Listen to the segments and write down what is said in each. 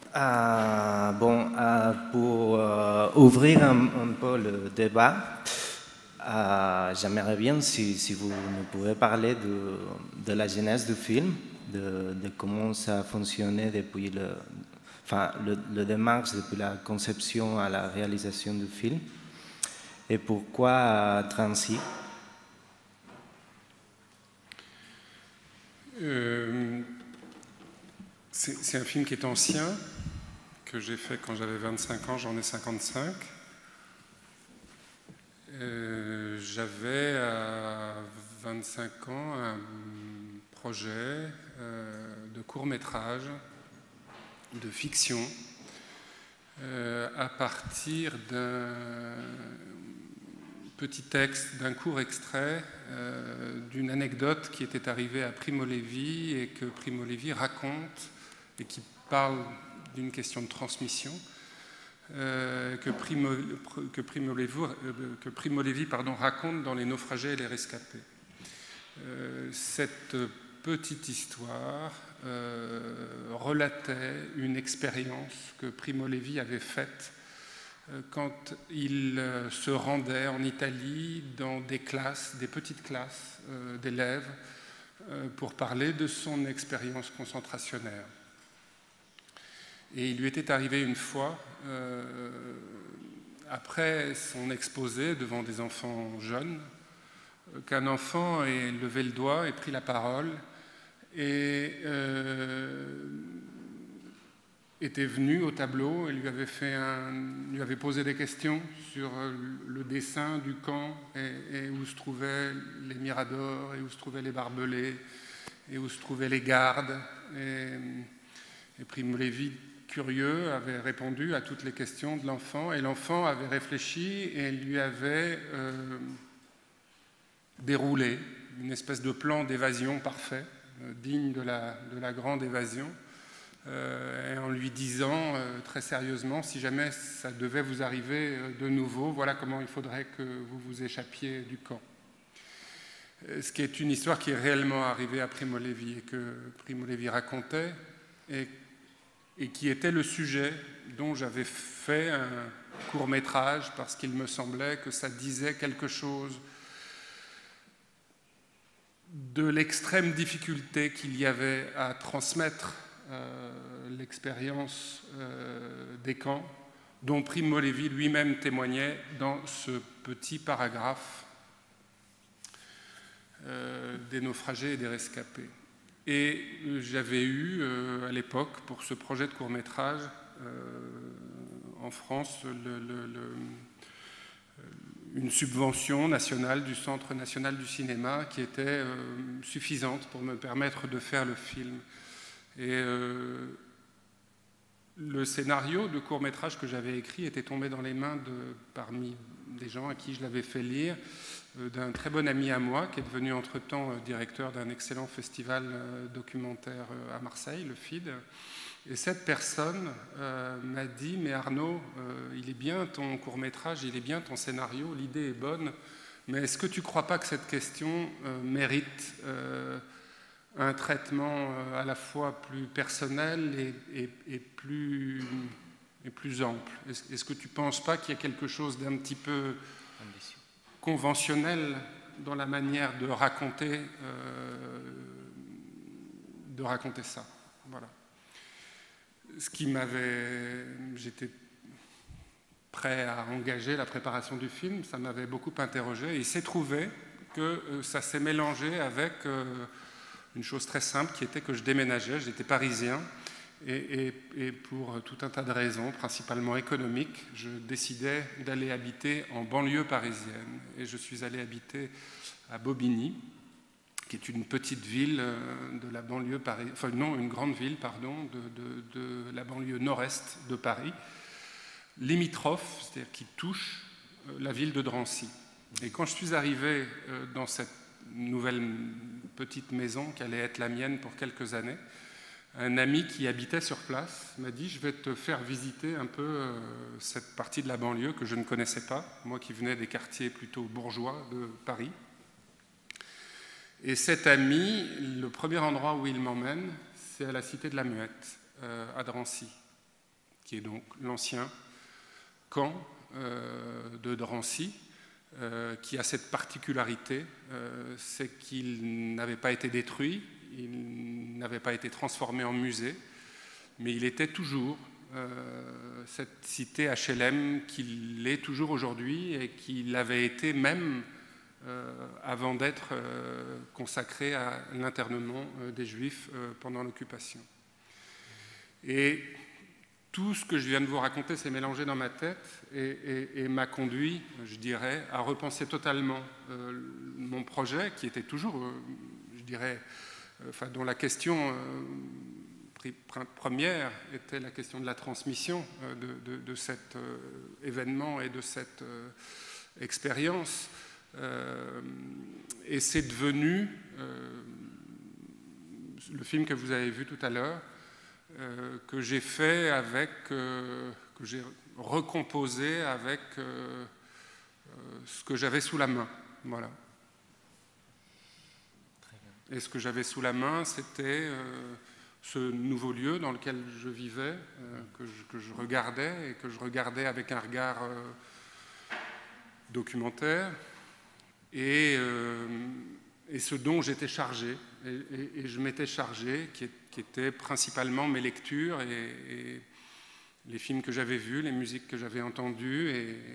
Pour ouvrir un peu le débat, j'aimerais bien si vous nous pouvez parler de la genèse du film, de comment ça a fonctionné depuis le démarche, depuis la conception à la réalisation du film, et pourquoi Drancy. C'est un film qui est ancien, que j'ai fait quand j'avais 25 ans, j'en ai 55. J'avais à 25 ans un projet de court-métrage, de fiction, à partir d'un petit texte, d'un court extrait d'une anecdote qui était arrivée à Primo Levi et que Primo Levi raconte et qui parle d'une question de transmission que Primo Levi raconte dans Les Naufragés et les Rescapés. Cette petite histoire relatait une expérience que Primo Levi avait faite quand il se rendait en Italie dans des classes, des petites classes d'élèves, pour parler de son expérience concentrationnaire. Et il lui était arrivé une fois, après son exposé devant des enfants jeunes, qu'un enfant ait levé le doigt et pris la parole et était venu au tableau et lui avait posé des questions sur le dessin du camp et où se trouvaient les miradors et où se trouvaient les barbelés et où se trouvaient les gardes. Et Primo Levi, curieux, avait répondu à toutes les questions de l'enfant et l'enfant avait réfléchi et lui avait déroulé une espèce de plan d'évasion parfait, digne de la grande évasion, et en lui disant très sérieusement, si jamais ça devait vous arriver de nouveau, voilà comment il faudrait que vous vous échappiez du camp. Ce qui est une histoire qui est réellement arrivée à Primo Levi et que Primo Levi racontait et qui était le sujet dont j'avais fait un court-métrage parce qu'il me semblait que ça disait quelque chose de l'extrême difficulté qu'il y avait à transmettre l'expérience des camps, dont Primo Levi lui-même témoignait dans ce petit paragraphe des naufragés et des rescapés. Et j'avais eu à l'époque, pour ce projet de court-métrage, en France, une subvention nationale du Centre national du cinéma qui était suffisante pour me permettre de faire le film. Et le scénario de court-métrage que j'avais écrit était tombé dans les mains parmi des gens à qui je l'avais fait lire, d'un très bon ami à moi, qui est devenu entre-temps directeur d'un excellent festival documentaire à Marseille, le FID. Et cette personne m'a dit, mais Arnaud, il est bien ton court-métrage, il est bien ton scénario, l'idée est bonne, mais est-ce que tu ne crois pas que cette question mérite un traitement à la fois plus personnel et plus ample? Est-ce que tu ne penses pas qu'il y a quelque chose d'un petit peu conventionnel dans la manière de raconter ça? Voilà. J'étais prêt à engager la préparation du film, ça m'avait beaucoup interrogé, et il s'est trouvé que ça s'est mélangé avec une chose très simple qui était que je déménageais, j'étais parisien, et pour tout un tas de raisons, principalement économiques, je décidais d'aller habiter en banlieue parisienne, et je suis allé habiter à Bobigny, qui est une petite ville de la banlieue parisienne, enfin non, une grande ville, pardon, de la banlieue nord-est de Paris, limitrophe, c'est-à-dire qui touche la ville de Drancy. Et quand je suis arrivé dans cette nouvelle petite maison qui allait être la mienne pour quelques années, un ami qui habitait sur place m'a dit « Je vais te faire visiter un peu cette partie de la banlieue que je ne connaissais pas, moi qui venais des quartiers plutôt bourgeois de Paris. » Et cet ami, le premier endroit où il m'emmène, c'est à la Cité de la Muette, à Drancy. qui est donc l'ancien camp de Drancy, qui a cette particularité, c'est qu'il n'avait pas été détruit, il n'avait pas été transformé en musée, mais il était toujours cette cité HLM qu'il est toujours aujourd'hui et qu'il avait été même avant d'être consacré à l'internement des Juifs pendant l'occupation. Et tout ce que je viens de vous raconter s'est mélangé dans ma tête et m'a conduit, je dirais, à repenser totalement mon projet, qui était toujours, je dirais, dont la question première était la question de la transmission de cet événement et de cette expérience. Et c'est devenu le film que vous avez vu tout à l'heure, que j'ai fait avec, que j'ai recomposé avec ce que j'avais sous la main. Voilà. Et ce que j'avais sous la main, c'était ce nouveau lieu dans lequel je vivais, que je regardais, et que je regardais avec un regard documentaire, et ce dont j'étais chargé. Et je m'étais chargé, qui étaient principalement mes lectures et les films que j'avais vus, les musiques que j'avais entendues,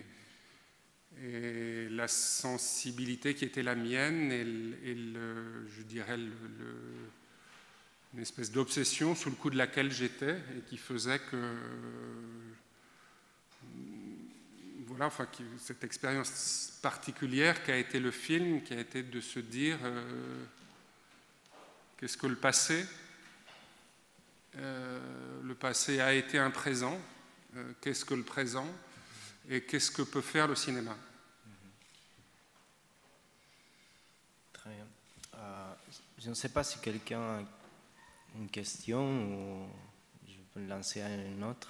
et la sensibilité qui était la mienne, et je dirais une espèce d'obsession sous le coup de laquelle j'étais, et qui faisait que voilà, enfin, cette expérience particulière qu'a été le film, qui a été de se dire qu'est-ce que le passé a été un présent, qu'est-ce que le présent, et qu'est-ce que peut faire le cinéma. Très bien. Je ne sais pas si quelqu'un a une question ou je peux me lancer à une autre.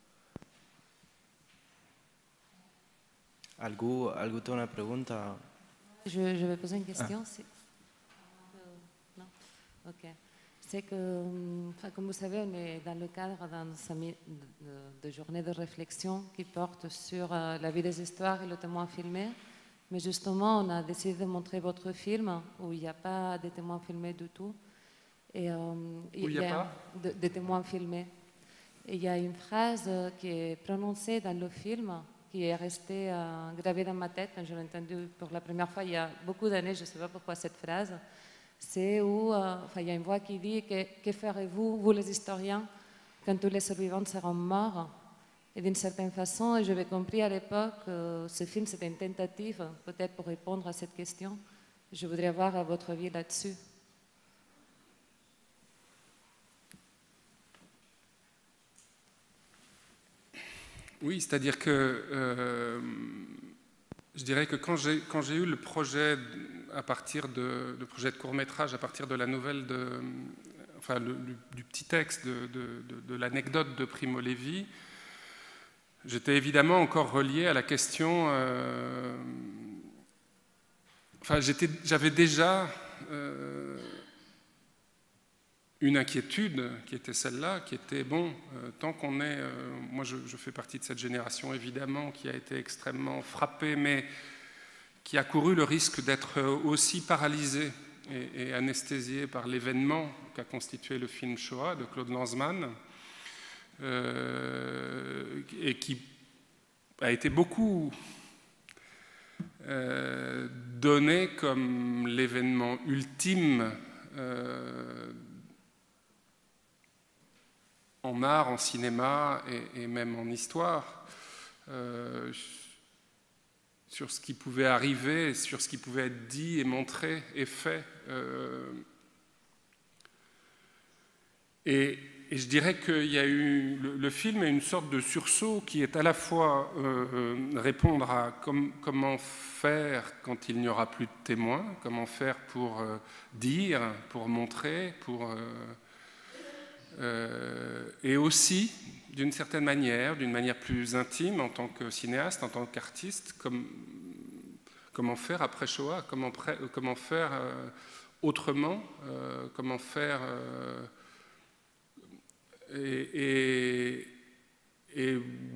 ¿Alguna pregunta? Je vais poser une question. Non? Ok. C'est que, comme vous savez, on est dans le cadre de journées de réflexion qui portent sur la vie des histoires et le témoin filmé. Mais justement, on a décidé de montrer votre film où il n'y a pas de témoins filmés du tout. Et, il n'y a pas de témoins filmés. Et il y a une phrase qui est prononcée dans le film qui est restée gravée dans ma tête quand je l'ai entendue pour la première fois il y a beaucoup d'années. Je ne sais pas pourquoi cette phrase. C'est où il y a une voix qui dit que ferez-vous, vous les historiens, quand tous les survivants seront morts? Et d'une certaine façon, j'avais compris à l'époque que ce film c'était une tentative, peut-être pour répondre à cette question. Je voudrais avoir votre avis là-dessus. Oui, c'est-à-dire que je dirais que quand j'ai eu le projet à partir de projet de court-métrage, à partir de la nouvelle du petit texte de l'anecdote de Primo Levi, j'étais évidemment encore relié à la question. J'avais déjà une inquiétude qui était celle-là, qui était, bon, tant qu'on est... moi, je fais partie de cette génération, évidemment, qui a été extrêmement frappée, mais qui a couru le risque d'être aussi paralysée et anesthésiée par l'événement qu'a constitué le film Shoah de Claude Lanzmann, et qui a été beaucoup donné comme l'événement ultime en art, en cinéma et même en histoire, sur ce qui pouvait arriver, sur ce qui pouvait être dit et montré et fait. Et je dirais qu'il y a eu... Le film est une sorte de sursaut qui est à la fois répondre à comment faire quand il n'y aura plus de témoins, comment faire pour dire, pour montrer, et aussi, d'une certaine manière, d'une manière plus intime, en tant que cinéaste, en tant qu'artiste, comment faire après Shoah, comment faire autrement, comment faire... Et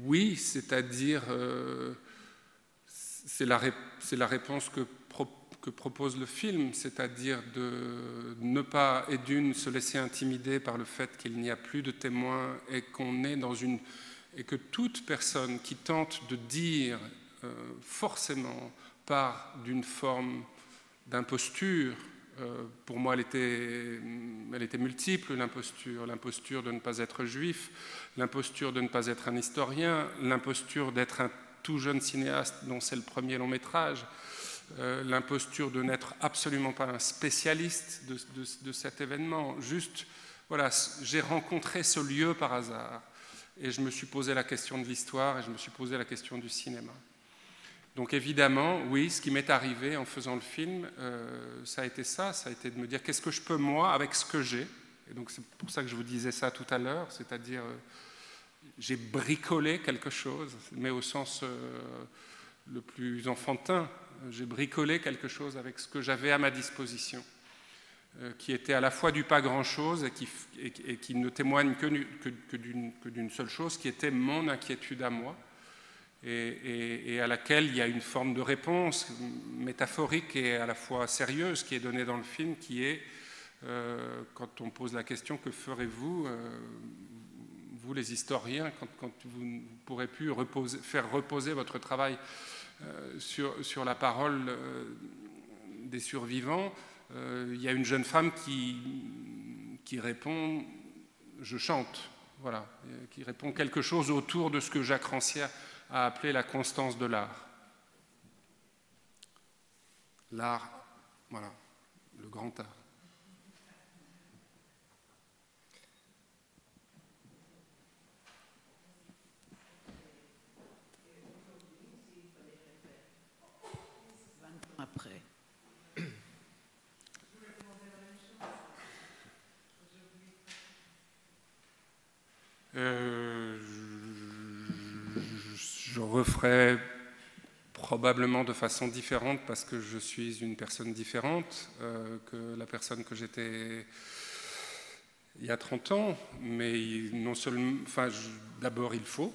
oui, c'est-à-dire, c'est la réponse que propose le film, c'est-à-dire de ne pas et d'une se laisser intimider par le fait qu'il n'y a plus de témoins et qu'on est dans une... et que toute personne qui tente de dire forcément part d'une forme d'imposture, pour moi elle était multiple, l'imposture de ne pas être juif, l'imposture de ne pas être un historien, l'imposture d'être un tout jeune cinéaste dont c'est le premier long métrage, l'imposture de n'être absolument pas un spécialiste de cet événement. Juste, voilà, j'ai rencontré ce lieu par hasard et je me suis posé la question de l'histoire et je me suis posé la question du cinéma. Donc évidemment, oui, ce qui m'est arrivé en faisant le film, ça a été de me dire qu'est-ce que je peux moi avec ce que j'ai. Et donc c'est pour ça que je vous disais ça tout à l'heure, c'est-à-dire j'ai bricolé quelque chose, mais au sens le plus enfantin. J'ai bricolé quelque chose avec ce que j'avais à ma disposition, qui était à la fois du pas grand-chose et qui ne témoigne que d'une seule chose, qui était mon inquiétude à moi, et à laquelle il y a une forme de réponse métaphorique et à la fois sérieuse qui est donnée dans le film, qui est, quand on pose la question « Que ferez-vous vous les historiens, quand vous ne pourrez plus faire reposer votre travail sur la parole des survivants », il y a une jeune femme qui répond « je chante », voilà, qui répond quelque chose autour de ce que Jacques Rancière a appelé la constance de l'art. L'art, voilà, le grand art. Après. Je referai probablement de façon différente parce que je suis une personne différente que la personne que j'étais il y a 30 ans, mais non seulement, enfin, d'abord il faut,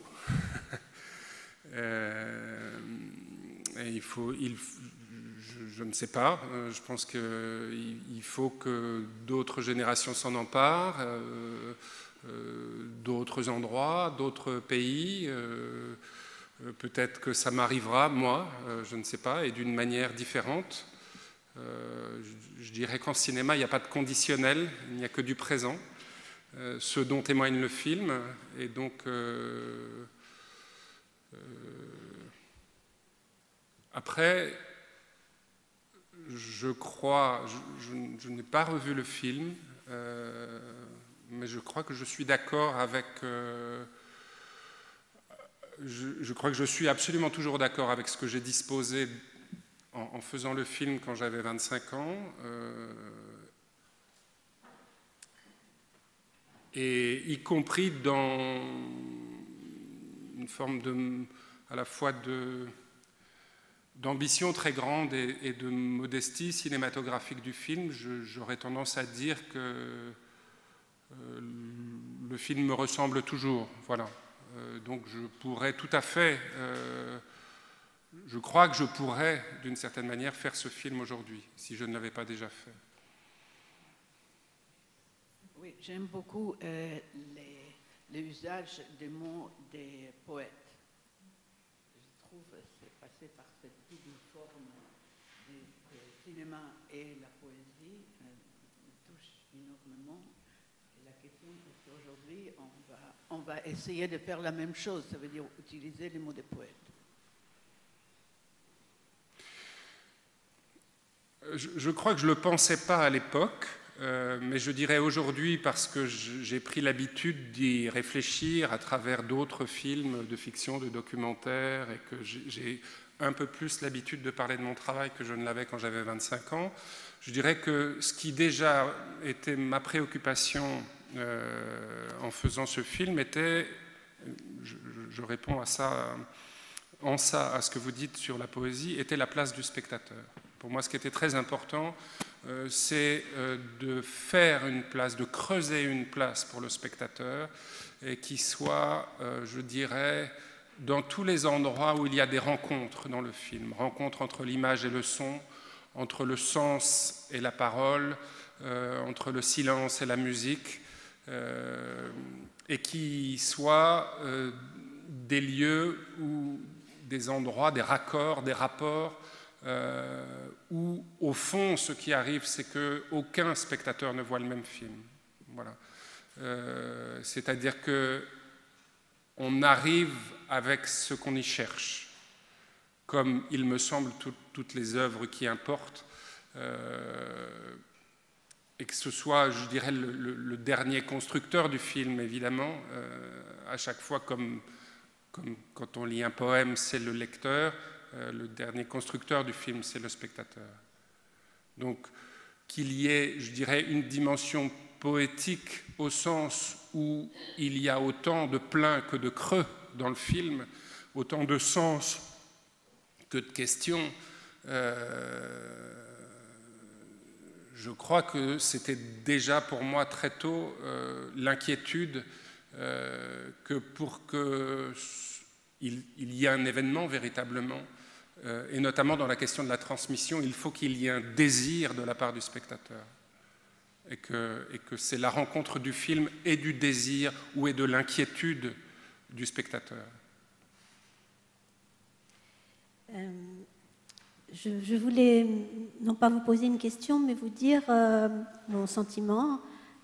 et je ne sais pas, je pense qu'il faut que d'autres générations s'en emparent, d'autres endroits, d'autres pays, peut-être que ça m'arrivera, moi, je ne sais pas, et d'une manière différente. Je dirais qu'en cinéma, il n'y a pas de conditionnel, il n'y a que du présent, ce dont témoigne le film, et donc après, je crois, je n'ai pas revu le film, mais je crois que je suis d'accord avec... je crois que je suis absolument toujours d'accord avec ce que j'ai disposé en faisant le film quand j'avais 25 ans. Et y compris dans une forme à la fois d'ambition très grande et de modestie cinématographique du film. J'aurais tendance à dire que le film me ressemble toujours, voilà. Donc je pourrais tout à fait, je crois que je pourrais d'une certaine manière faire ce film aujourd'hui, si je ne l'avais pas déjà fait. Oui, j'aime beaucoup l'usage des mots des poètes. Je trouve que c'est passé par cette double forme du cinéma et la poésie me touche énormément. Et la question est qu'aujourd'hui, on va essayer de faire la même chose, ça veut dire utiliser les mots des poètes. Je crois que je ne le pensais pas à l'époque, mais je dirais aujourd'hui, parce que j'ai pris l'habitude d'y réfléchir à travers d'autres films de fiction, de documentaires, et que j'ai un peu plus l'habitude de parler de mon travail que je ne l'avais quand j'avais 25 ans, je dirais que ce qui déjà était ma préoccupation en faisant ce film était, je réponds à ça, à ce que vous dites sur la poésie, était la place du spectateur. Pour moi, ce qui était très important, c'est de faire une place, de creuser une place pour le spectateur, et qui soit, je dirais, dans tous les endroits où il y a des rencontres dans le film, rencontres entre l'image et le son, entre le sens et la parole, entre le silence et la musique, et qui soient des lieux ou des endroits, des raccords, des rapports, où au fond ce qui arrive c'est qu'aucun spectateur ne voit le même film. Voilà. C'est-à-dire qu'on arrive avec ce qu'on y cherche, comme il me semble toutes les œuvres qui importent, et que ce soit, je dirais, le dernier constructeur du film, évidemment, à chaque fois comme quand on lit un poème, c'est le lecteur, le dernier constructeur du film, c'est le spectateur. Donc, qu'il y ait, je dirais, une dimension poétique au sens où il y a autant de plein que de creux dans le film, autant de sens que de questions. Je crois que c'était déjà pour moi très tôt l'inquiétude que pour qu'il y ait un événement véritablement, et notamment dans la question de la transmission, il faut qu'il y ait un désir de la part du spectateur. Et que c'est la rencontre du film et du désir ou et de l'inquiétude du spectateur. Je voulais non pas vous poser une question, mais vous dire mon sentiment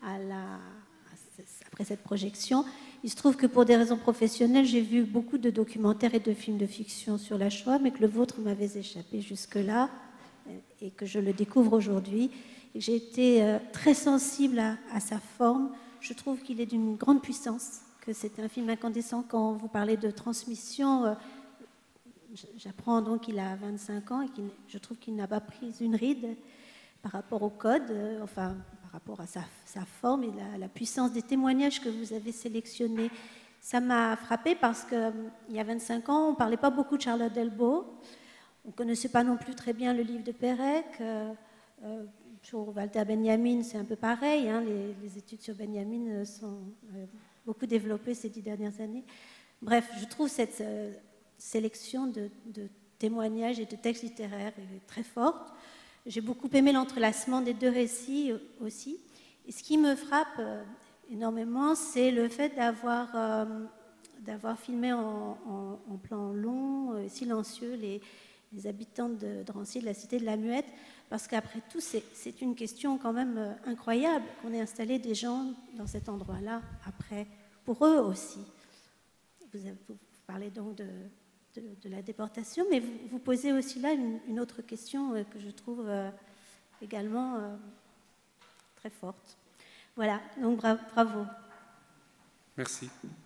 après cette projection. Il se trouve que pour des raisons professionnelles, j'ai vu beaucoup de documentaires et de films de fiction sur la Shoah, mais que le vôtre m'avait échappé jusque-là et que je le découvre aujourd'hui. J'ai été très sensible à sa forme. Je trouve qu'il est d'une grande puissance, que c'est un film incandescent. Quand vous parlez de transmission, j'apprends donc qu'il a 25 ans et je trouve qu'il n'a pas pris une ride par rapport au code, enfin par rapport à sa forme et la puissance des témoignages que vous avez sélectionnés. Ça m'a frappée parce qu'il y a 25 ans, on ne parlait pas beaucoup de Charlotte Delbo. On ne connaissait pas non plus très bien le livre de Pérec. Sur Walter Benjamin, c'est un peu pareil. Hein, les études sur Benjamin sont beaucoup développées ces 10 dernières années. Bref, je trouve cette sélection de témoignages et de textes littéraires est très forte. J'ai beaucoup aimé l'entrelacement des deux récits aussi. Et ce qui me frappe énormément, c'est le fait d'avoir filmé en plan long, silencieux, les habitants de Drancy, de la cité de la Muette, parce qu'après tout, c'est une question quand même incroyable qu'on ait installé des gens dans cet endroit-là, après, pour eux aussi. Vous parlez donc de la déportation, mais vous posez aussi là une autre question que je trouve également très forte. Voilà, donc bravo. Merci.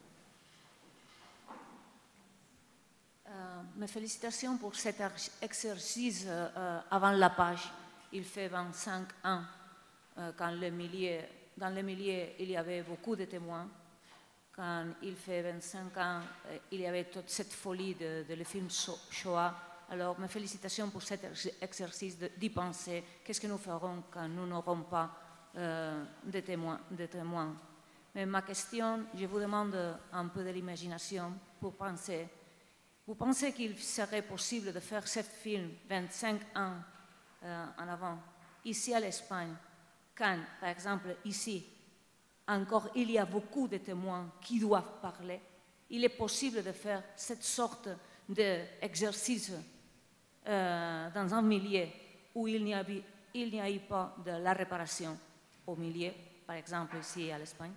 Mes félicitations pour cet exercice avant la page. Il fait 25 ans, quand dans le milieu, il y avait beaucoup de témoins. Quand il fait 25 ans, il y avait toute cette folie de le film Shoah. Alors, mes félicitations pour cet exercice d'y penser. Qu'est-ce que nous ferons quand nous n'aurons pas de témoins? Mais ma question, je vous demande un peu de l'imagination pour penser. Vous pensez qu'il serait possible de faire ce film 25 ans en avant, ici à l'Espagne, quand, par exemple, ici, encore il y a beaucoup de témoins qui doivent parler? Il est possible de faire cette sorte d'exercice dans un milieu où il n'y a eu pas de la réparation au milieu, par exemple ici à l'Espagne?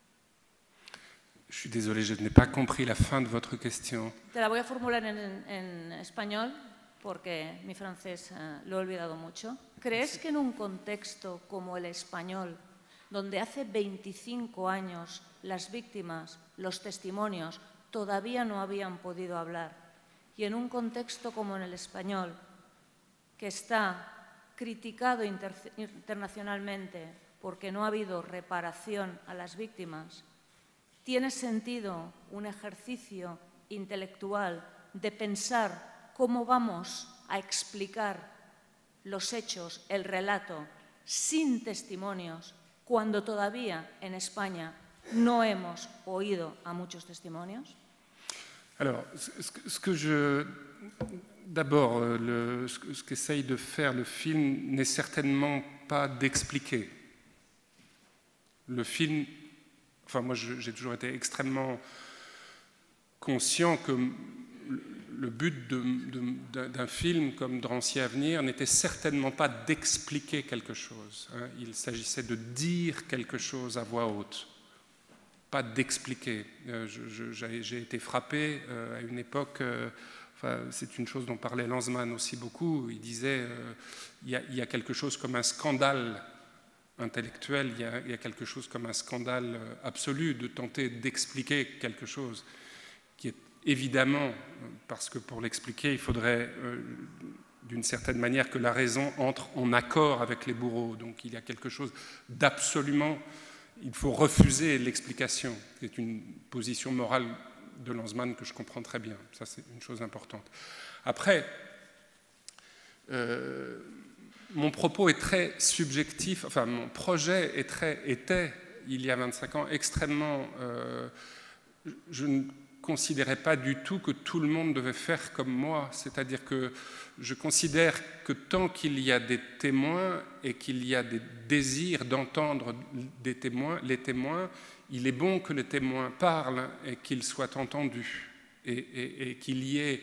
Je suis désolé, je n'ai pas compris la fin de votre question. Te la voy a formular en español porque mi francés lo he olvidado mucho. ¿Crees que en un contexto como el español, donde hace 25 años las víctimas, los testimonios, todavía no habían podido hablar, y en un contexto como en el español, que está criticado internacionalmente porque no ha habido reparación a las víctimas, tiene sentido un ejercicio intelectual de pensar cómo vamos a explicar los hechos, el relato, sin testimonios, cuando todavía en España no hemos oído a muchos testimonios? Alors, ce que je... D'abord, ce qu'essaye de faire le film n'est certainement pas d'expliquer. Le film... Enfin, moi, j'ai toujours été extrêmement conscient que le but d'un film comme Drancy à venir n'était certainement pas d'expliquer quelque chose. Hein. Il s'agissait de dire quelque chose à voix haute, pas d'expliquer. J'ai été frappé à une époque, enfin, c'est une chose dont parlait Lanzmann aussi beaucoup, il disait il y a quelque chose comme un scandale intellectuel, il y a quelque chose comme un scandale absolu de tenter d'expliquer quelque chose qui est évidemment, parce que pour l'expliquer, il faudrait d'une certaine manière que la raison entre en accord avec les bourreaux. Donc il y a quelque chose d'absolument... Il faut refuser l'explication. C'est une position morale de Lanzmann que je comprends très bien. Ça, c'est une chose importante. Après, mon propos est très subjectif, enfin mon projet était, il y a 25 ans, extrêmement... je ne considérais pas du tout que tout le monde devait faire comme moi, c'est-à-dire que je considère que tant qu'il y a des témoins et qu'il y a des désirs d'entendre les témoins, il est bon que les témoins parlent et qu'ils soient entendus et qu'il y ait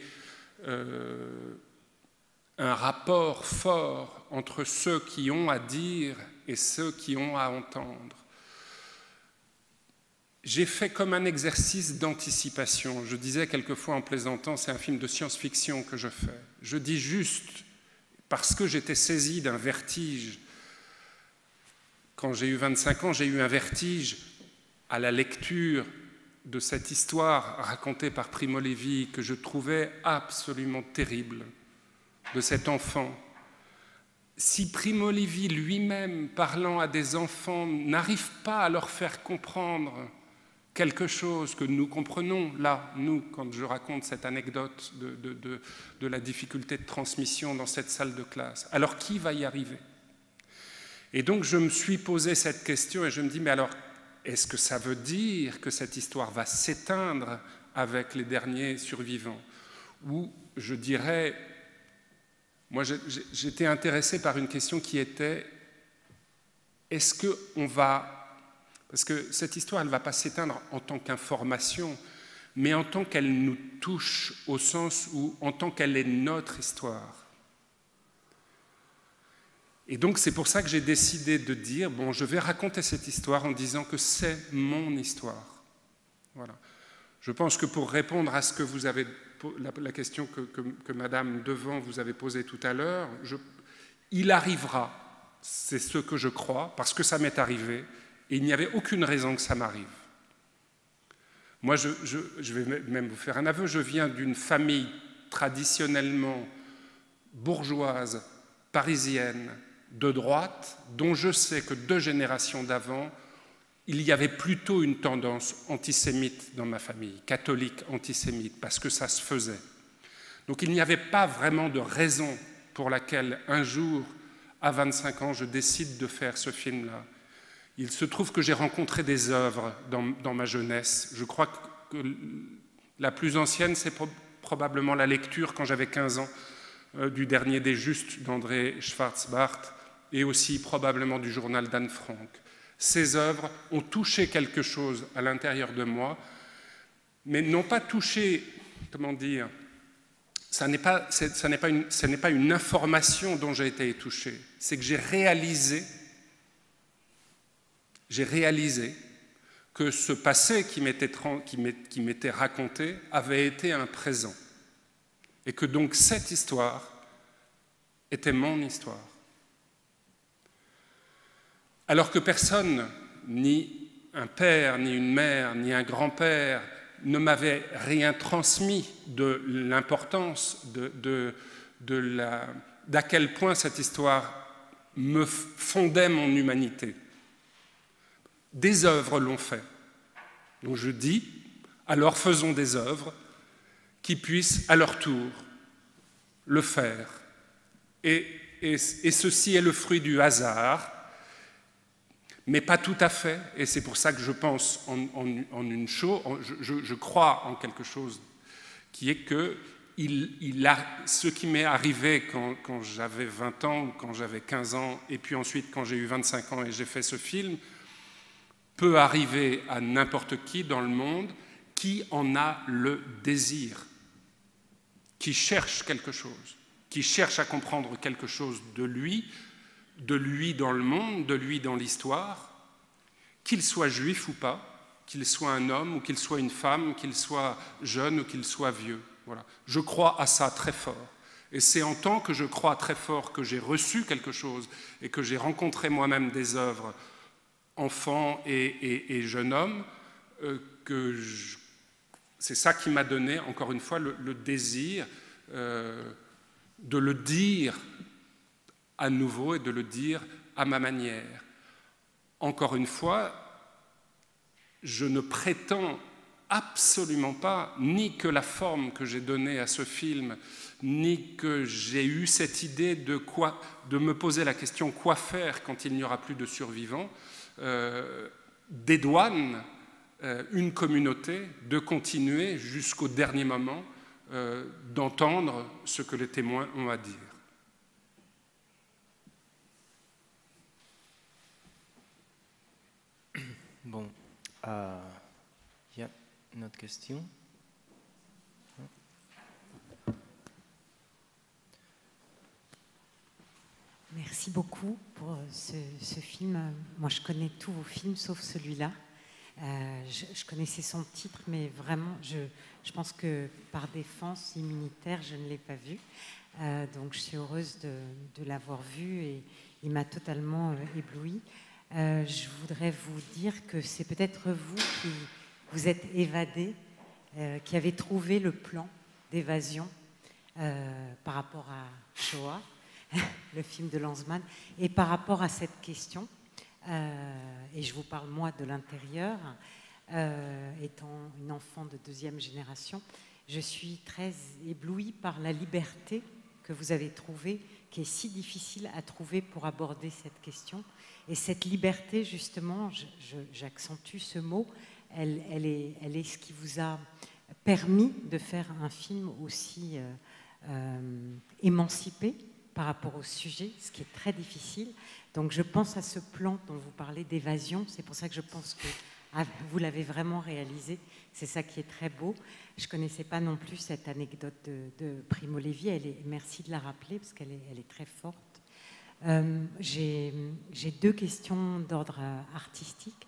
un rapport fort entre ceux qui ont à dire et ceux qui ont à entendre. J'ai fait comme un exercice d'anticipation. Je disais quelquefois en plaisantant, c'est un film de science-fiction que je fais. Je dis juste, parce que j'étais saisi d'un vertige. Quand j'ai eu 25 ans, j'ai eu un vertige à la lecture de cette histoire racontée par Primo Levi que je trouvais absolument terrible, de cet enfant. Si Primo Levi lui-même, parlant à des enfants, n'arrive pas à leur faire comprendre quelque chose que nous comprenons, là, nous, quand je raconte cette anecdote de la difficulté de transmission dans cette salle de classe. Alors, qui va y arriver? Et donc, je me suis posé cette question et je me dis, mais alors, est-ce que ça veut dire que cette histoire va s'éteindre avec les derniers survivants? Ou, je dirais, moi, j'étais intéressé par une question qui était, est-ce qu'on va... Parce que cette histoire, elle ne va pas s'éteindre en tant qu'information, mais en tant qu'elle nous touche, au sens où, en tant qu'elle est notre histoire. Et donc, c'est pour ça que j'ai décidé de dire, bon, je vais raconter cette histoire en disant que c'est mon histoire. Voilà. Je pense que pour répondre à ce que vous avez, la question que Madame Devant vous avez posée tout à l'heure, il arrivera, c'est ce que je crois, parce que ça m'est arrivé, et il n'y avait aucune raison que ça m'arrive. Moi, je vais même vous faire un aveu, je viens d'une famille traditionnellement bourgeoise, parisienne, de droite, dont je sais que 2 générations d'avant, il y avait plutôt une tendance antisémite dans ma famille, catholique antisémite, parce que ça se faisait. Donc il n'y avait pas vraiment de raison pour laquelle un jour, à 25 ans, je décide de faire ce film-là. Il se trouve que j'ai rencontré des œuvres dans ma jeunesse. Je crois que la plus ancienne, c'est probablement la lecture, quand j'avais 15 ans, du Dernier des Justes d'André Schwarzbart, et aussi probablement du journal d'Anne Frank. Ces œuvres ont touché quelque chose à l'intérieur de moi, mais n'ont pas touché, comment dire, ce n'est pas une information dont j'ai été touché, c'est que j'ai réalisé que ce passé qui m'était raconté avait été un présent. Et que donc cette histoire était mon histoire. Alors que personne, ni un père, ni une mère, ni un grand-père, ne m'avait rien transmis de l'importance d'à quel point cette histoire me fondait mon humanité. Des œuvres l'ont fait. Donc je dis, alors faisons des œuvres qui puissent à leur tour le faire. Et ceci est le fruit du hasard, mais pas tout à fait. Et c'est pour ça que je pense en une chose, je crois en quelque chose qui est que ce qui m'est arrivé quand j'avais 20 ans, quand j'avais 15 ans, et puis ensuite quand j'ai eu 25 ans et j'ai fait ce film, peut arriver à n'importe qui dans le monde qui en a le désir, qui cherche quelque chose, qui cherche à comprendre quelque chose de lui dans le monde, de lui dans l'histoire, qu'il soit juif ou pas, qu'il soit un homme ou qu'il soit une femme, qu'il soit jeune ou qu'il soit vieux. Voilà. Je crois à ça très fort. Et c'est en tant que je crois très fort que j'ai reçu quelque chose et que j'ai rencontré moi-même des œuvres, enfant et jeune homme, c'est ça qui m'a donné, encore une fois, le désir de le dire à nouveau et de le dire à ma manière. Encore une fois, je ne prétends absolument pas ni que la forme que j'ai donnée à ce film, ni que j'ai eu cette idée de me poser la question quoi faire quand il n'y aura plus de survivants, dédouane une communauté de continuer jusqu'au dernier moment d'entendre ce que les témoins ont à dire. Bon, il y a une autre question. Merci beaucoup pour ce film. Moi, je connais tous vos films, sauf celui-là. Je connaissais son titre, mais vraiment, je pense que par défense immunitaire, je ne l'ai pas vu. Donc, je suis heureuse de l'avoir vu et il m'a totalement éblouie. Je voudrais vous dire que c'est peut-être vous qui vous êtes évadé, qui avez trouvé le plan d'évasion par rapport à Shoah, le film de Lanzmann, et par rapport à cette question, et je vous parle moi de l'intérieur, étant une enfant de deuxième génération, je suis très éblouie par la liberté que vous avez trouvée, qui est si difficile à trouver pour aborder cette question. Et cette liberté, justement, j'accentue ce mot, elle est ce qui vous a permis de faire un film aussi émancipé par rapport au sujet, ce qui est très difficile. Donc je pense à ce plan dont vous parlez d'évasion, c'est pour ça que je pense que vous l'avez vraiment réalisé, c'est ça qui est très beau. Je ne connaissais pas non plus cette anecdote de Primo Levi, merci de la rappeler parce qu'elle est très forte. J'ai deux questions d'ordre artistique.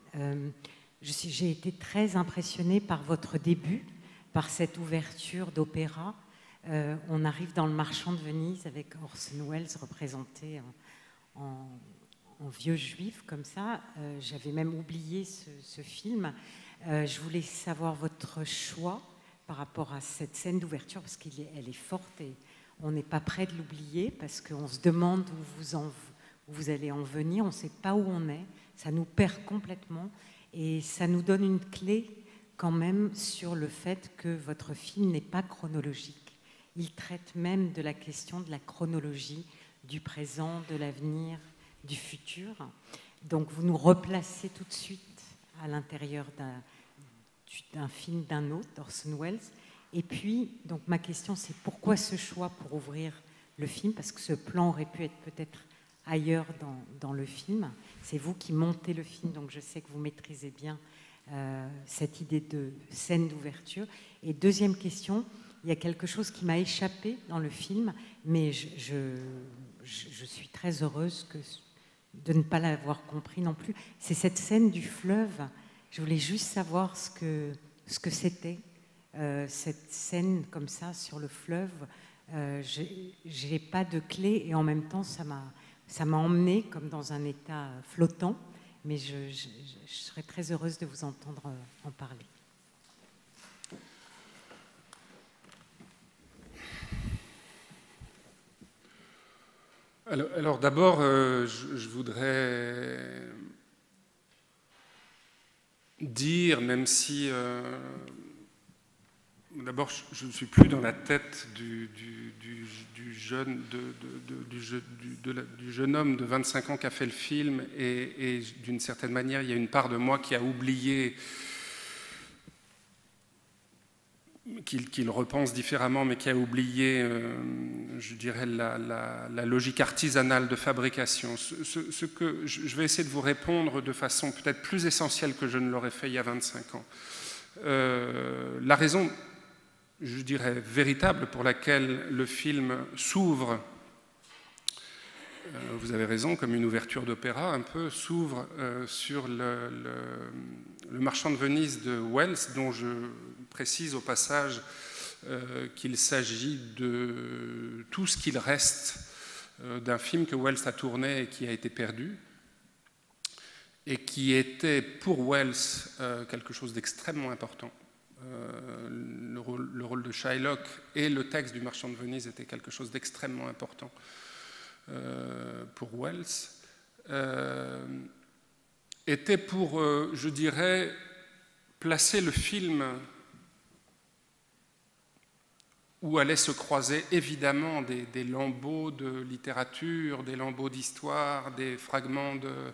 J'ai été très impressionnée par votre début, par cette ouverture d'opéra. On arrive dans le Marchand de Venise avec Orson Welles représenté en vieux juif comme ça. J'avais même oublié ce film. Je voulais savoir votre choix par rapport à cette scène d'ouverture parce qu'elle est forte et on n'est pas prêt de l'oublier parce qu'on se demande où vous allez en venir. On ne sait pas où on est. Ça nous perd complètement et ça nous donne une clé quand même sur le fait que votre film n'est pas chronologique. Il traite même de la question de la chronologie, du présent, de l'avenir, du futur. Donc vous nous replacez tout de suite à l'intérieur d'un film d'un autre, d'Orson Welles. Et puis, donc ma question, c'est pourquoi ce choix pour ouvrir le film? Parce que ce plan aurait pu être peut-être ailleurs dans le film. C'est vous qui montez le film, donc je sais que vous maîtrisez bien cette idée de scène d'ouverture. Et deuxième question, il y a quelque chose qui m'a échappé dans le film, mais je suis très heureuse de ne pas l'avoir compris non plus. C'est cette scène du fleuve. Je voulais juste savoir ce que c'était, cette scène comme ça sur le fleuve. Je n'ai pas de clé et en même temps, ça m'a emmenée comme dans un état flottant, mais je serais très heureuse de vous entendre en parler. Alors d'abord, je voudrais dire, même si d'abord je ne suis plus dans la tête du jeune homme de 25 ans qui a fait le film et d'une certaine manière, il y a une part de moi qui a oublié qu'il repense différemment, mais qui a oublié, je dirais, la logique artisanale de fabrication. Ce que je vais essayer de vous répondre de façon peut-être plus essentielle que je ne l'aurais fait il y a 25 ans. La raison, je dirais, véritable pour laquelle le film s'ouvre, vous avez raison, comme une ouverture d'opéra, un peu, s'ouvre sur le Marchand de Venise de Welles, dont je précise au passage qu'il s'agit de tout ce qu'il reste d'un film que Welles a tourné et qui a été perdu, et qui était pour Welles quelque chose d'extrêmement important. Le rôle de Shylock et le texte du Marchand de Venise étaient quelque chose d'extrêmement important pour Welles, était pour, je dirais, placer le film où allaient se croiser évidemment des lambeaux de littérature, des lambeaux d'histoire, des fragments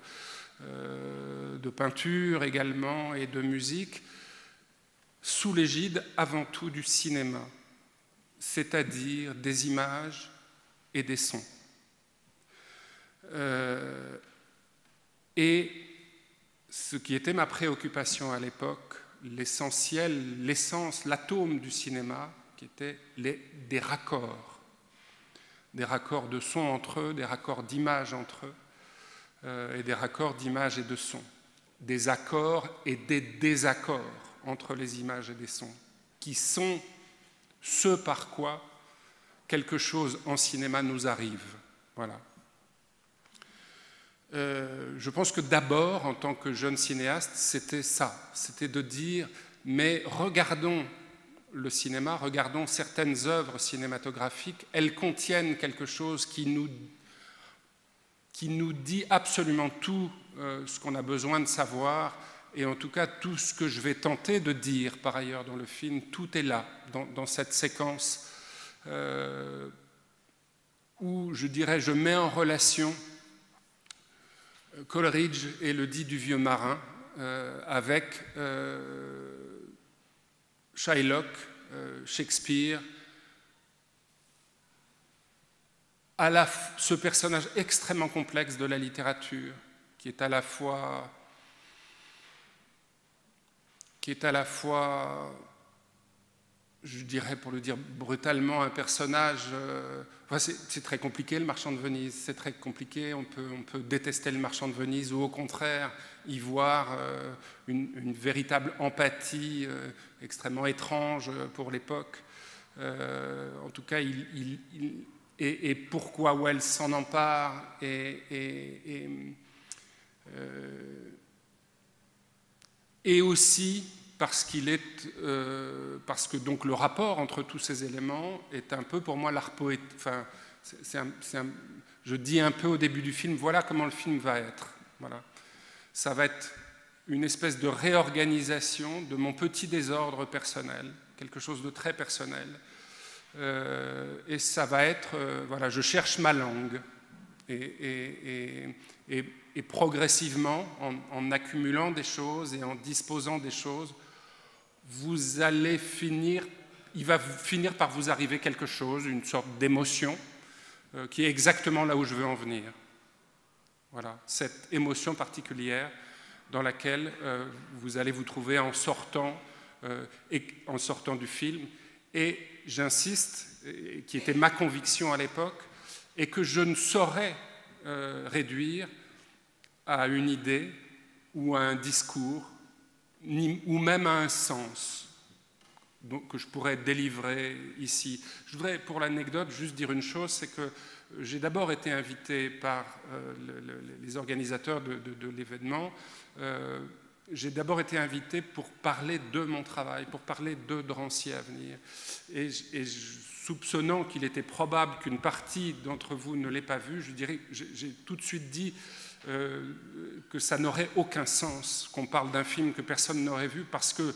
de peinture également et de musique, sous l'égide avant tout du cinéma, c'est-à-dire des images et des sons. Et ce qui était ma préoccupation à l'époque, l'essentiel, l'essence, l'atome du cinéma, qui étaient des raccords de sons entre eux, des raccords d'images entre eux, et des raccords d'images et de sons, des accords et des désaccords entre les images et des sons, qui sont ce par quoi quelque chose en cinéma nous arrive. Voilà. Je pense que d'abord, en tant que jeune cinéaste, c'était ça, c'était de dire, mais regardons le cinéma, regardons certaines œuvres cinématographiques, elles contiennent quelque chose qui nous dit absolument tout ce qu'on a besoin de savoir, et en tout cas tout ce que je vais tenter de dire par ailleurs dans le film, tout est là, dans cette séquence où, je dirais, je mets en relation Coleridge et le dit du vieux marin avec Shylock, Shakespeare, ce personnage extrêmement complexe de la littérature, qui est à la fois, je dirais, pour le dire brutalement, un personnage... c'est très compliqué, le Marchand de Venise, c'est très compliqué, on peut détester le Marchand de Venise, ou au contraire, y voir une véritable empathie extrêmement étrange pour l'époque. En tout cas, et pourquoi Welles s'en empare, et aussi... parce que donc le rapport entre tous ces éléments est un peu pour moi l'art poétique. Enfin, je dis un peu au début du film, voilà comment le film va être. Voilà. Ça va être une espèce de réorganisation de mon petit désordre personnel, quelque chose de très personnel. Et ça va être, voilà, je cherche ma langue. Et progressivement, en accumulant des choses et en disposant des choses, il va finir par vous arriver quelque chose, une sorte d'émotion qui est exactement là où je veux en venir. Voilà, cette émotion particulière dans laquelle vous allez vous trouver en sortant du film. Et j'insiste, qui était ma conviction à l'époque, et que je ne saurais réduire à une idée ou à un discours, ou même à un sens que je pourrais délivrer ici. Je voudrais, pour l'anecdote, juste dire une chose, c'est que j'ai d'abord été invité par les organisateurs de l'événement, j'ai d'abord été invité pour parler de mon travail, pour parler de Drancy à venir. Et soupçonnant qu'il était probable qu'une partie d'entre vous ne l'ait pas vu, j'ai tout de suite dit que ça n'aurait aucun sens qu'on parle d'un film que personne n'aurait vu, parce que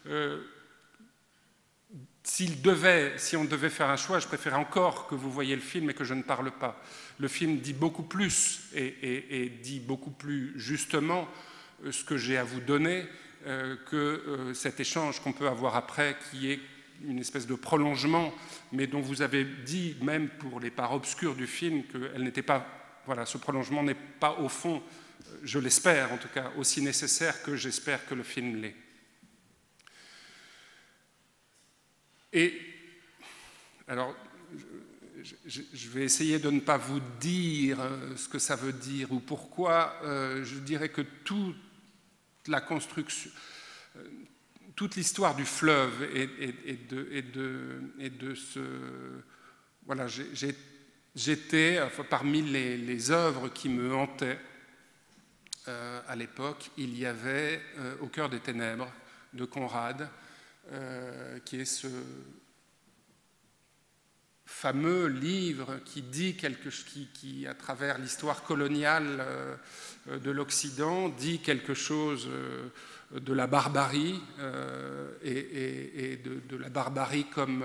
si on devait faire un choix, je préférais encore que vous voyiez le film et que je ne parle pas. Le film dit beaucoup plus et dit beaucoup plus justement ce que j'ai à vous donner que cet échange qu'on peut avoir après, qui est une espèce de prolongement, mais dont vous avez dit, même pour les parts obscures du film, qu'elle n'était pas, voilà, ce prolongement n'est pas au fond, je l'espère en tout cas, aussi nécessaire que j'espère que le film l'est. Et alors, je vais essayer de ne pas vous dire ce que ça veut dire ou pourquoi. Je dirais que toute la construction, toute l'histoire du fleuve et de ce... Voilà, j'étais parmi les œuvres qui me hantaient à l'époque. Il y avait Au cœur des ténèbres de Conrad, qui est ce fameux livre qui dit qui à travers l'histoire coloniale de l'Occident, dit quelque chose de la barbarie et de la barbarie comme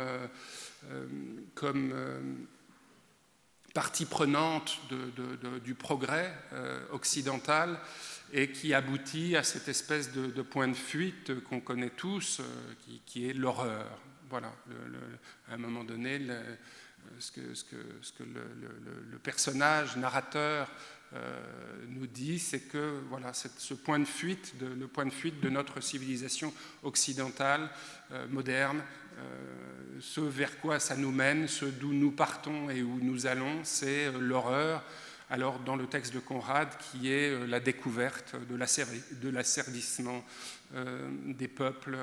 partie prenante du progrès occidental, et qui aboutit à cette espèce de point de fuite qu'on connaît tous, qui est l'horreur. Voilà, à un moment donné, ce que le personnage narrateur nous dit, c'est que voilà, ce point de fuite, le point de fuite de notre civilisation occidentale moderne, ce vers quoi ça nous mène, ce d'où nous partons et où nous allons, c'est l'horreur. Alors dans le texte de Conrad, qui est la découverte de l'asservissement des peuples,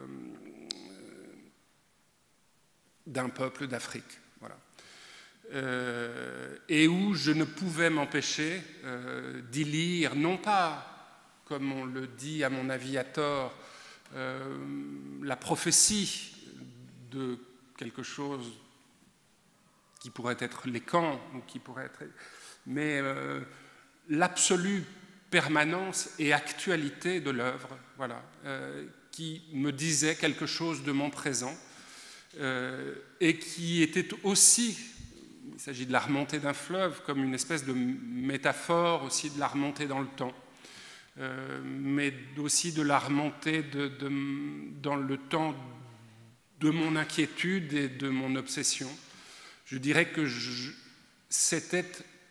d'un peuple d'Afrique. Voilà. Et où je ne pouvais m'empêcher d'y lire, non pas, comme on le dit à mon avis à tort, la prophétie de quelque chose qui pourrait être les camps, ou qui pourrait être... mais l'absolue permanence et actualité de l'œuvre, voilà, qui me disait quelque chose de mon présent, et qui était aussi, il s'agit de la remontée d'un fleuve, comme une espèce de métaphore aussi de la remontée dans le temps, mais aussi de la remontée dans le temps de mon inquiétude et de mon obsession. Je dirais que c'était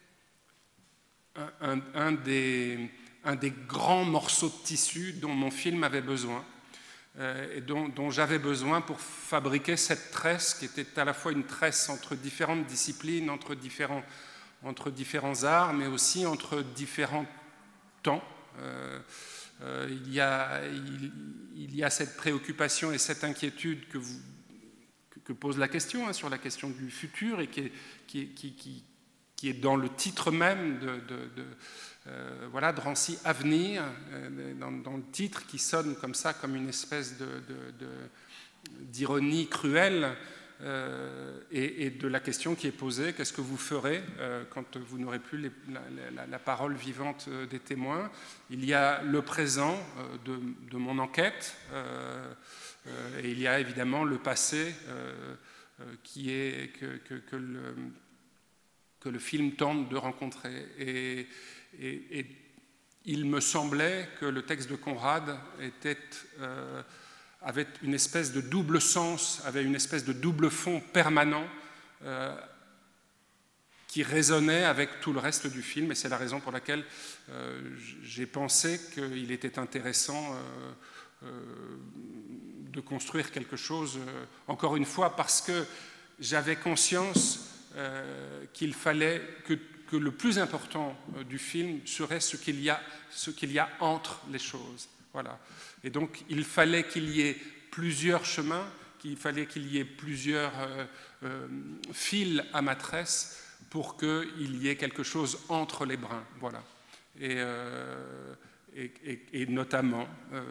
un des grands morceaux de tissu dont mon film avait besoin, et dont j'avais besoin pour fabriquer cette tresse qui était à la fois une tresse entre différentes disciplines, entre différents arts, mais aussi entre différents temps. Il y a cette préoccupation et cette inquiétude que pose la question, hein, sur la question du futur, et qui est dans le titre même voilà, de Drancy, Avenir, dans le titre, qui sonne comme ça, comme une espèce d'ironie cruelle, et de la question qui est posée: qu'est-ce que vous ferez quand vous n'aurez plus la parole vivante des témoins? Il y a le présent de mon enquête, et il y a évidemment le passé qui est que le film tente de rencontrer. Et il me semblait que le texte de Conrad avait une espèce de double sens, avait une espèce de double fond permanent qui résonnait avec tout le reste du film, et c'est la raison pour laquelle j'ai pensé qu'il était intéressant de construire quelque chose, encore une fois, parce que j'avais conscience qu'il fallait que le plus important du film serait ce qu'il y a entre les choses. Voilà. Et donc il fallait qu'il y ait plusieurs chemins, qu'il fallait qu'il y ait plusieurs fils à ma tresse pour qu'il y ait quelque chose entre les brins. Voilà. Et notamment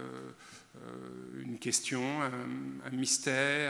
une question, un mystère.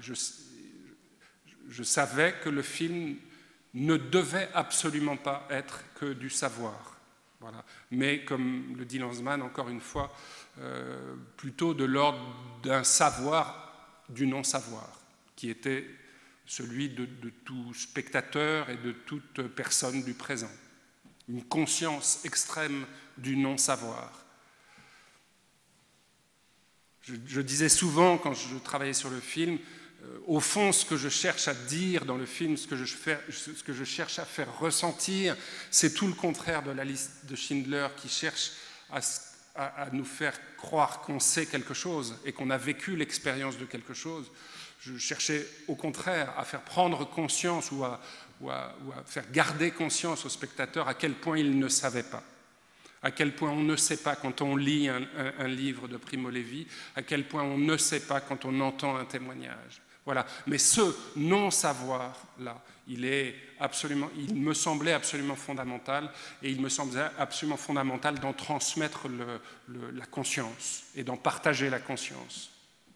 Je savais que le film ne devait absolument pas être que du savoir. Voilà. Mais comme le dit Lanzmann, encore une fois, plutôt de l'ordre d'un savoir du non-savoir, qui était celui de tout spectateur et de toute personne du présent. Une conscience extrême du non-savoir. Je disais souvent, quand je travaillais sur le film, au fond, ce que je cherche à dire dans le film, ce que je cherche à faire ressentir, c'est tout le contraire de la liste de Schindler qui cherche à nous faire croire qu'on sait quelque chose et qu'on a vécu l'expérience de quelque chose. Je cherchais au contraire à faire prendre conscience ou à faire garder conscience au spectateur à quel point il ne savait pas. À quel point on ne sait pas quand on lit un livre de Primo Levi, à quel point on ne sait pas quand on entend un témoignage. Voilà. Mais ce non-savoir-là, il me semblait absolument fondamental, et il me semblait absolument fondamental d'en transmettre la conscience et d'en partager la conscience.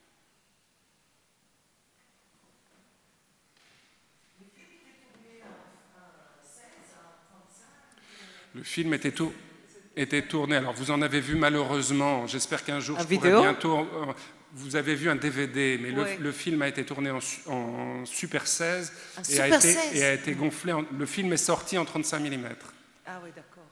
Le film était tourné, alors vous en avez vu malheureusement, j'espère qu'un jour je pourrai bientôt... Vous avez vu un DVD, mais oui. le film a été tourné en Super 16 et a été gonflé. Le film est sorti en 35 mm. Ah oui, d'accord.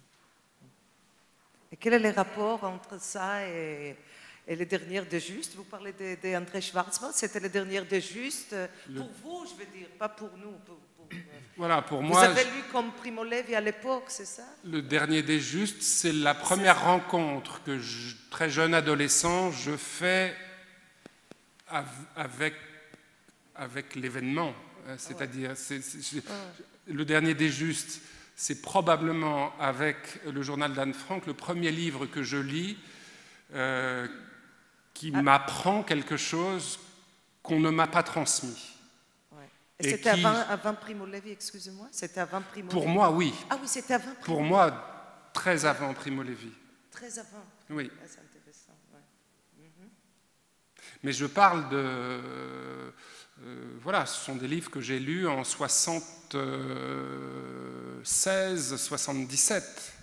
Et quel est le rapport entre ça et les dernières de Juste? Vous parlez d'André Schwarzman, c'était les dernières de Juste. Pour vous, je veux dire, pas pour nous. Voilà, pour moi... Vous avez lu comme Primo Levi à l'époque, c'est ça? Le dernier des Justes, c'est la première rencontre que, très jeune adolescent, je fais avec l'événement. C'est-à-dire, le dernier des Justes, c'est probablement avec le journal d'Anne Frank, le premier livre que je lis, qui m'apprend quelque chose qu'on ne m'a pas transmis. C'était avant Primo Levi, excusez-moi? C'était avant Primo Levi? Pour moi, oui. Ah oui, c'était avant Primo Levi. Pour moi, très avant Primo Levi. Très avant? Oui. Ah, c'est intéressant, ouais. Mais je parle de... voilà, ce sont des livres que j'ai lus en 76, 77.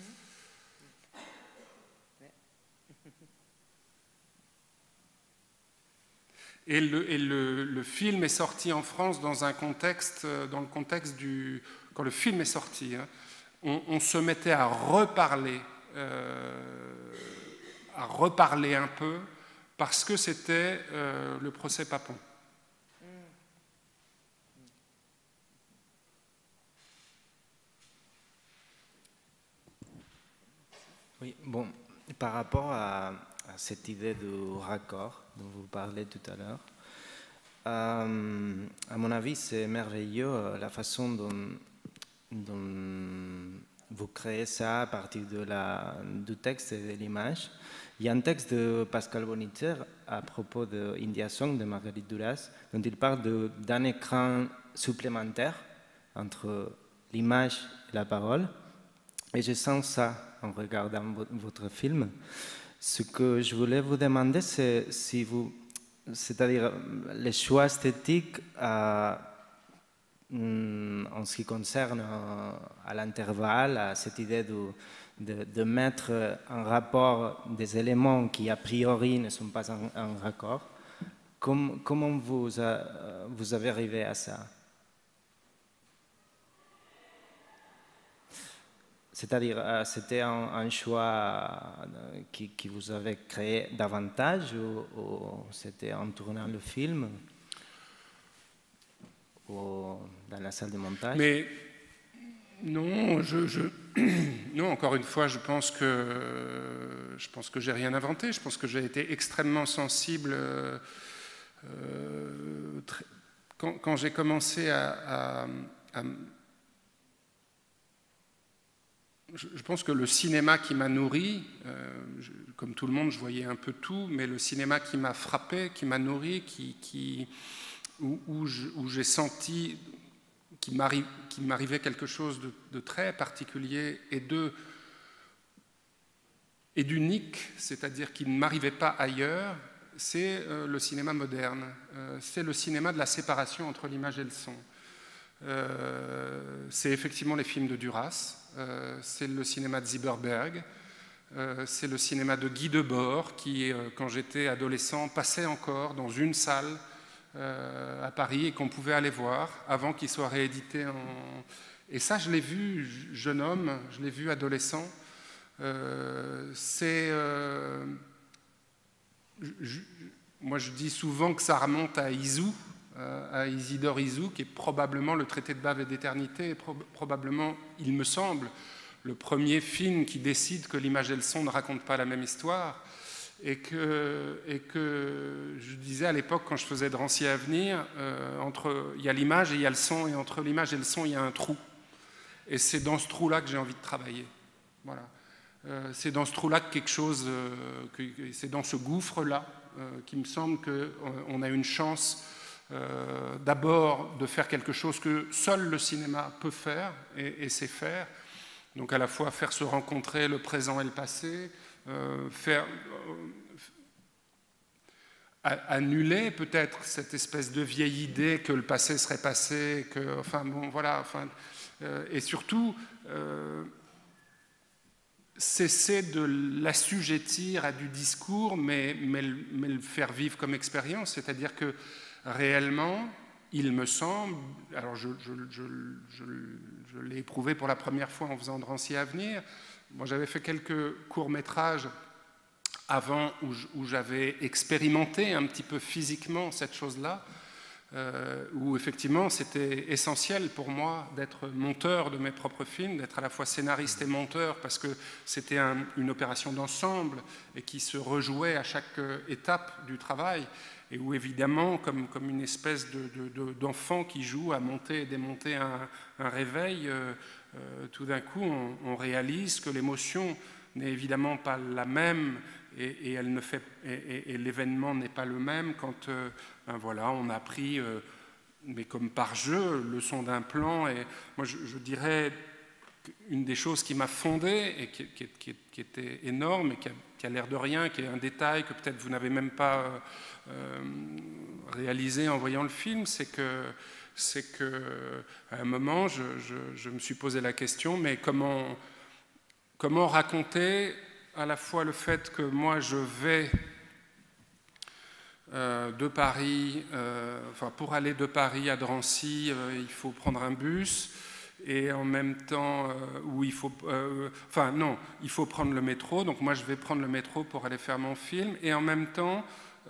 Et le film est sorti en France dans le contexte quand le film est sorti, hein, on se mettait à reparler un peu, parce que c'était le procès Papon. Oui, bon, par rapport à cette idée de raccord dont vous parlez tout à l'heure, à mon avis, c'est merveilleux la façon dont vous créez ça à partir du texte et de l'image. Il y a un texte de Pascal Bonitzer à propos de India Song de Marguerite Duras, dont il parle d'un écran supplémentaire entre l'image et la parole. Et je sens ça en regardant votre film. Ce que je voulais vous demander, c'est si vous, c'est-à-dire les choix esthétiques en ce qui concerne à l'intervalle, à cette idée de mettre en rapport des éléments qui a priori ne sont pas en raccord. Comment vous avez arrivé à ça? C'est-à-dire, c'était un choix qui vous avait créé davantage ou c'était en tournant le film ou dans la salle de montage? Mais non, non, encore une fois, je pense que j'ai rien inventé. Je pense que j'ai été extrêmement sensible quand j'ai commencé je pense que le cinéma qui m'a nourri, comme tout le monde, je voyais un peu tout, mais le cinéma qui m'a frappé, qui m'a nourri, où j'ai senti qu'il m'arrivait quelque chose de très particulier et d'unique, c'est-à-dire qui ne m'arrivait pas ailleurs, c'est le cinéma moderne. C'est le cinéma de la séparation entre l'image et le son. C'est effectivement les films de Duras. C'est le cinéma de Zieberberg, c'est le cinéma de Guy Debord qui, quand j'étais adolescent, passait encore dans une salle à Paris et qu'on pouvait aller voir avant qu'il soit réédité Et ça, je l'ai vu jeune homme, je l'ai vu adolescent. Moi, je dis souvent que ça remonte à Izu, à Isidore Isou, qui est probablement le traité de bave et d'éternité, probablement, il me semble, le premier film qui décide que l'image et le son ne racontent pas la même histoire. Et que je disais à l'époque, quand je faisais Drancy à venir, il y a l'image et il y a le son, et entre l'image et le son, il y a un trou. Et c'est dans ce trou-là que j'ai envie de travailler. Voilà. C'est dans ce trou-là que quelque chose, c'est dans ce gouffre-là qu'il me semble qu'on a une chance d'abord de faire quelque chose que seul le cinéma peut faire et sait faire. Donc à la fois faire se rencontrer le présent et le passé, annuler peut-être cette espèce de vieille idée que le passé serait passé, et surtout cesser de l'assujettir à du discours, mais le faire vivre comme expérience, c'est-à-dire que réellement, il me semble, alors je l'ai éprouvé pour la première fois en faisant Drancy à venir. Moi, j'avais fait quelques courts-métrages avant où j'avais expérimenté un petit peu physiquement cette chose-là, où effectivement c'était essentiel pour moi d'être monteur de mes propres films, d'être à la fois scénariste et monteur, parce que c'était une opération d'ensemble et qui se rejouait à chaque étape du travail, et où évidemment, comme une espèce d'enfant qui joue à monter et démonter un réveil, tout d'un coup on réalise que l'émotion n'est évidemment pas la même et l'événement n'est pas le même quand on a pris, mais comme par jeu, le son d'un plan. Et moi je dirais qu'une des choses qui m'a fondé et qui était énorme et qui a l'air de rien, qui est un détail que peut-être vous n'avez même pas réalisé en voyant le film, c'est que à un moment je me suis posé la question, mais comment raconter à la fois le fait que moi je vais de Paris, pour aller de Paris à Drancy, il faut prendre un bus, et en même temps, il faut prendre le métro, donc moi je vais prendre le métro pour aller faire mon film, et en même temps,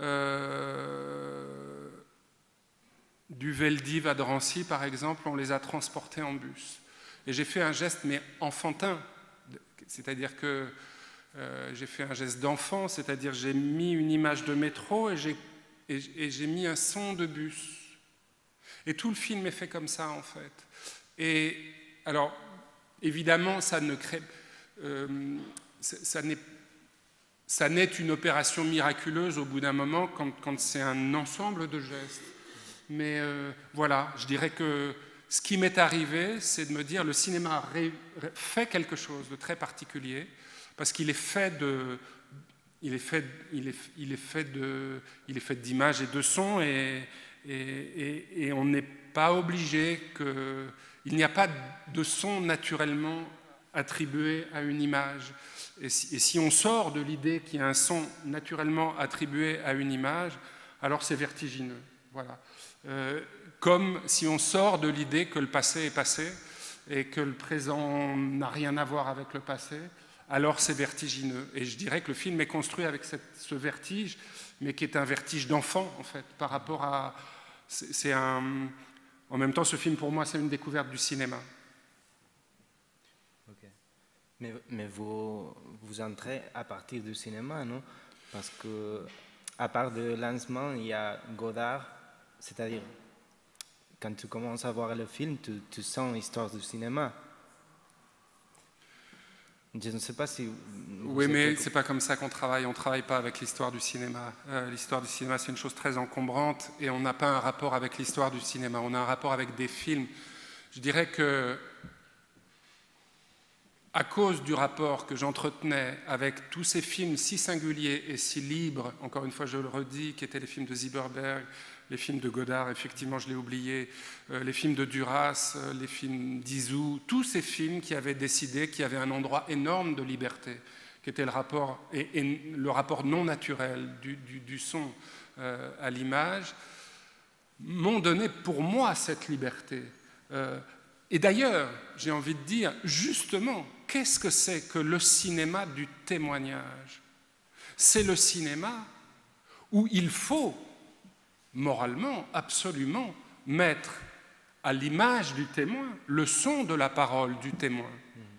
du Veldiv à Drancy, par exemple, on les a transportés en bus. Et j'ai fait un geste, mais enfantin, c'est-à-dire que j'ai fait un geste d'enfant, c'est-à-dire j'ai mis une image de métro et j'ai mis un son de bus. Et tout le film est fait comme ça, en fait. Et alors, évidemment, ça n'est une opération miraculeuse au bout d'un moment quand c'est un ensemble de gestes. Mais voilà, je dirais que ce qui m'est arrivé, c'est de me dire le cinéma fait quelque chose de très particulier, parce qu'il est fait d'images et de sons, et on n'est pas obligé il n'y a pas de son naturellement attribué à une image. Et si on sort de l'idée qu'il y a un son naturellement attribué à une image, alors c'est vertigineux. Voilà. Comme si on sort de l'idée que le passé est passé et que le présent n'a rien à voir avec le passé, alors c'est vertigineux. Et je dirais que le film est construit avec ce vertige, mais qui est un vertige d'enfant, en fait, par rapport à... En même temps, ce film, pour moi, c'est une découverte du cinéma. Ok. Mais vous entrez à partir du cinéma, non? Parce que, à part de lancement, il y a Godard, c'est-à-dire, quand tu commences à voir le film, tu sens l'histoire du cinéma. Je ne sais pas si... Oui, mais c'est pas comme ça qu'on travaille. On ne travaille pas avec l'histoire du cinéma. L'histoire du cinéma, c'est une chose très encombrante et on n'a pas un rapport avec l'histoire du cinéma. On a un rapport avec des films. Je dirais que, à cause du rapport que j'entretenais avec tous ces films si singuliers et si libres, encore une fois je le redis, qui étaient les films de Zieberberg, les films de Godard, effectivement je l'ai oublié, les films de Duras, les films d'Izou, tous ces films qui avaient décidé qu'il y avait un endroit énorme de liberté, qui était le rapport, et le rapport non naturel du son à l'image, m'ont donné pour moi cette liberté. Et d'ailleurs, j'ai envie de dire, justement, qu'est-ce que c'est que le cinéma du témoignage? C'est le cinéma où il faut moralement, absolument, mettre à l'image du témoin le son de la parole du témoin.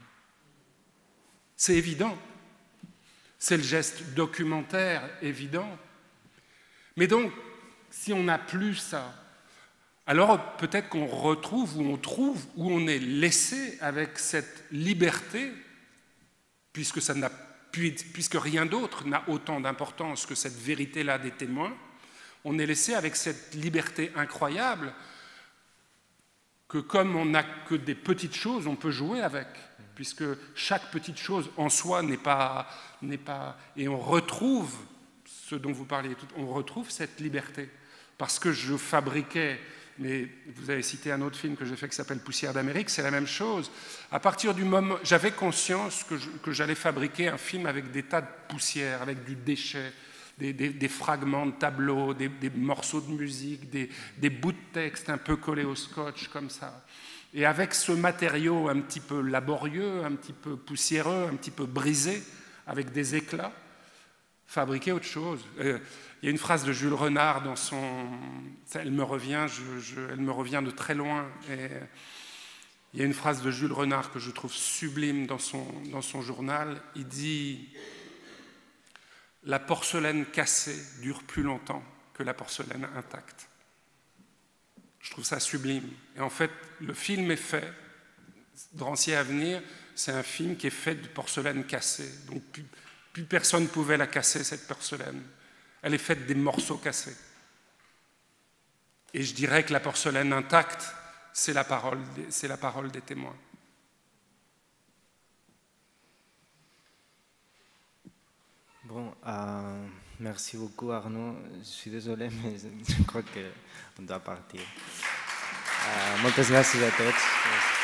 C'est évident. C'est le geste documentaire évident. Mais donc, si on n'a plus ça, alors peut-être qu'on retrouve ou on trouve ou on est laissé avec cette liberté, puisque rien d'autre n'a autant d'importance que cette vérité-là des témoins, on est laissé avec cette liberté incroyable que comme on n'a que des petites choses, on peut jouer avec, puisque chaque petite chose en soi n'est pas... Et on retrouve ce dont vous parliez, on retrouve cette liberté. Parce que je fabriquais, mais vous avez cité un autre film que j'ai fait qui s'appelle Poussière d'Amérique, c'est la même chose. À partir du moment, j'avais conscience que j'allais fabriquer un film avec des tas de poussière, avec du déchet, des fragments de tableaux, des morceaux de musique, des bouts de texte un peu collés au scotch, comme ça. Et avec ce matériau un petit peu laborieux, un petit peu poussiéreux, un petit peu brisé, avec des éclats, fabriquer autre chose. Il y a une phrase de Jules Renard dans son... Elle me revient de très loin. Et il y a une phrase de Jules Renard que je trouve sublime dans son journal. Il dit « La porcelaine cassée dure plus longtemps que la porcelaine intacte ». Je trouve ça sublime. Et en fait, le film est fait. Drancier à venir, c'est un film qui est fait de porcelaine cassée. Donc plus personne ne pouvait la casser, cette porcelaine. Elle est faite des morceaux cassés. Et je dirais que la porcelaine intacte, c'est la parole des témoins. Bon, merci beaucoup Arnaud. Je suis désolé, mais je crois qu'on doit partir. Muchas gracias a todos.